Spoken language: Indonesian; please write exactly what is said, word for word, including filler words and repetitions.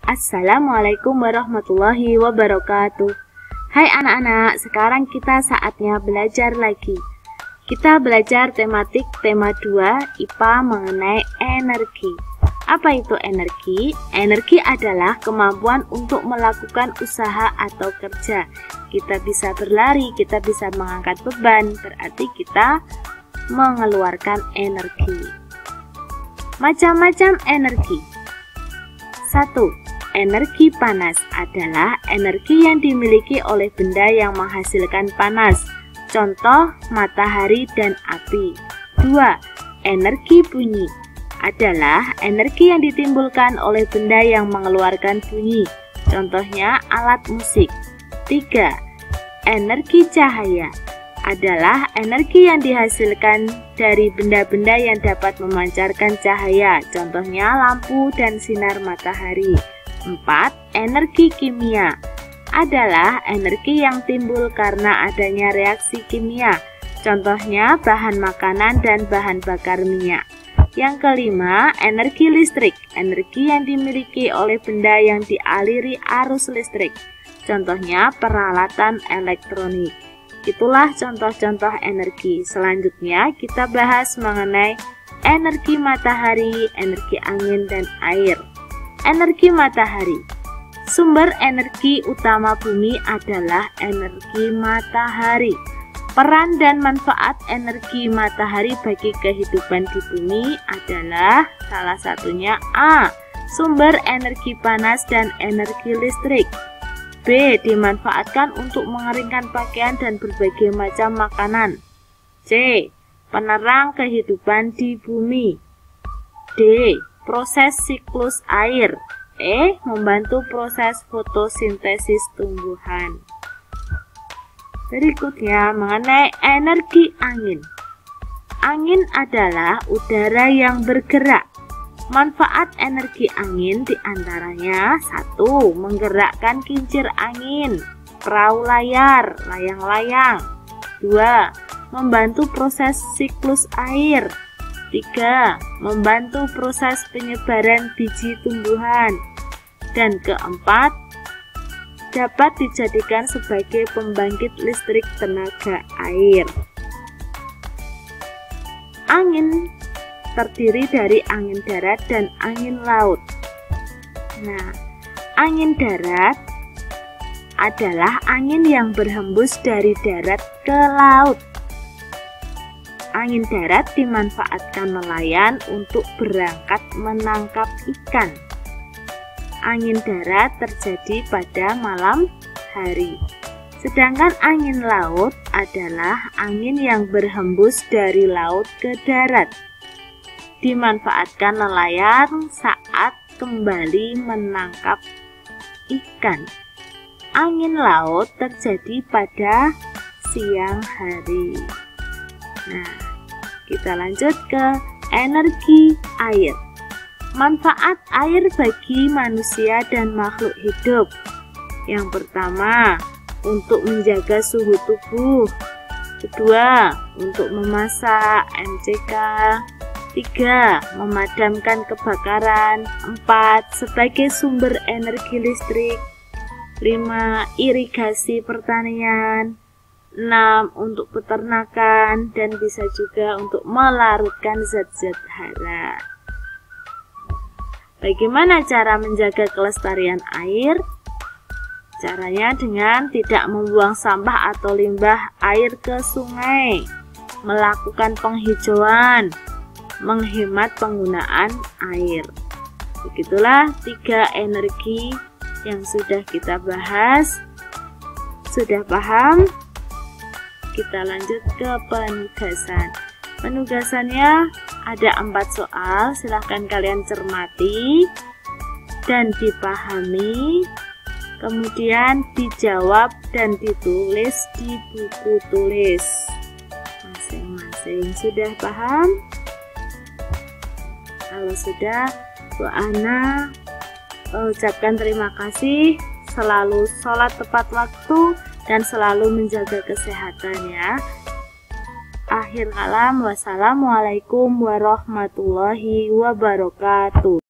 Assalamualaikum warahmatullahi wabarakatuh. Hai anak-anak, sekarang kita saatnya belajar lagi. Kita belajar tematik tema dua I P A mengenai energi. Apa itu energi? Energi adalah kemampuan untuk melakukan usaha atau kerja. Kita bisa berlari, kita bisa mengangkat beban, berarti kita mengeluarkan energi. Macam-macam energi. Satu. Energi panas adalah energi yang dimiliki oleh benda yang menghasilkan panas. Contoh, matahari dan api. Dua. Energi bunyi adalah energi yang ditimbulkan oleh benda yang mengeluarkan bunyi. Contohnya, alat musik. Tiga. Energi cahaya adalah energi yang dihasilkan dari benda-benda yang dapat memancarkan cahaya. Contohnya, lampu dan sinar matahari. Empat. Energi kimia adalah energi yang timbul karena adanya reaksi kimia. Contohnya, bahan makanan dan bahan bakar minyak. Yang kelima, energi listrik, energi yang dimiliki oleh benda yang dialiri arus listrik. Contohnya, peralatan elektronik. Itulah contoh-contoh energi. Selanjutnya, kita bahas mengenai energi matahari, energi angin, dan air. Energi matahari. Sumber energi utama bumi adalah energi matahari. Peran dan manfaat energi matahari bagi kehidupan di bumi adalah salah satunya A. Sumber energi panas dan energi listrik. B. Dimanfaatkan untuk mengeringkan pakaian dan berbagai macam makanan. C. Penerang kehidupan di bumi. D. Proses siklus air. E. Membantu proses fotosintesis tumbuhan. Berikutnya mengenai energi angin. Angin adalah udara yang bergerak. Manfaat energi angin diantaranya satu. Menggerakkan kincir angin, perahu layar, layang-layang. Dua. Membantu proses siklus air. Tiga. Membantu proses penyebaran biji tumbuhan. Dan keempat, dapat dijadikan sebagai pembangkit listrik tenaga air. Angin terdiri dari angin darat dan angin laut. Nah, angin darat adalah angin yang berhembus dari darat ke laut. Angin darat dimanfaatkan nelayan untuk berangkat menangkap ikan. Angin darat terjadi pada malam hari. Sedangkan angin laut adalah angin yang berhembus dari laut ke darat. Dimanfaatkan nelayan saat kembali menangkap ikan. Angin laut terjadi pada siang hari. Nah, kita lanjut ke energi air. Manfaat air bagi manusia dan makhluk hidup. Yang pertama, untuk menjaga suhu tubuh. Kedua, untuk memasak M C K. Tiga, memadamkan kebakaran. Empat, sebagai sumber energi listrik. Lima, irigasi pertanian. Enam, untuk peternakan, dan bisa juga untuk melarutkan zat-zat hara. Bagaimana cara menjaga kelestarian air? Caranya dengan tidak membuang sampah atau limbah air ke sungai, melakukan penghijauan, menghemat penggunaan air. Begitulah tiga energi yang sudah kita bahas. Sudah paham? Kita lanjut ke penugasan. Penugasannya ada empat soal, silahkan kalian cermati dan dipahami, kemudian dijawab dan ditulis di buku tulis masing-masing. Sudah paham? Kalau sudah, Bu Ana ucapkan terima kasih, selalu sholat tepat waktu dan selalu menjaga kesehatan ya. Akhir kalam, wassalamualaikum warahmatullahi wabarakatuh.